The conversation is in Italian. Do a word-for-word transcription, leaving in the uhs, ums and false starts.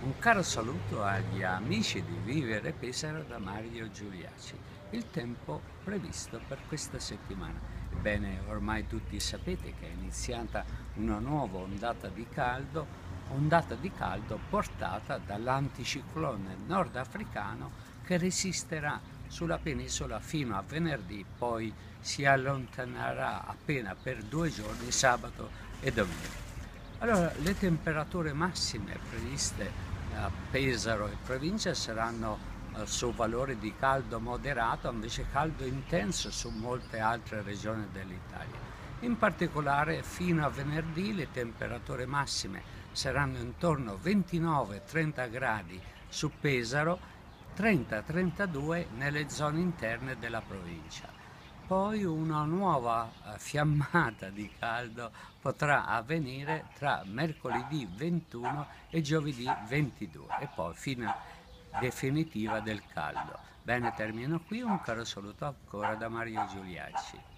Un caro saluto agli amici di Vivere Pesaro da Mario Giuliacci. Il tempo previsto per questa settimana. Ebbene, ormai tutti sapete che è iniziata una nuova ondata di caldo, ondata di caldo portata dall'anticiclone nordafricano che resisterà sulla penisola fino a venerdì, poi si allontanerà appena per due giorni, sabato e domenica. Allora, le temperature massime previste a Pesaro e provincia saranno eh, su valori di caldo moderato, invece caldo intenso su molte altre regioni dell'Italia. In particolare, fino a venerdì le temperature massime saranno intorno a ventinove trenta gradi su Pesaro, trenta trentadue nelle zone interne della provincia. Poi una nuova eh, fiammata di caldo potrà avvenire tra mercoledì ventuno e giovedì ventidue e poi fine definitiva del caldo. Bene, termino qui, un caro saluto ancora da Mario Giuliacci.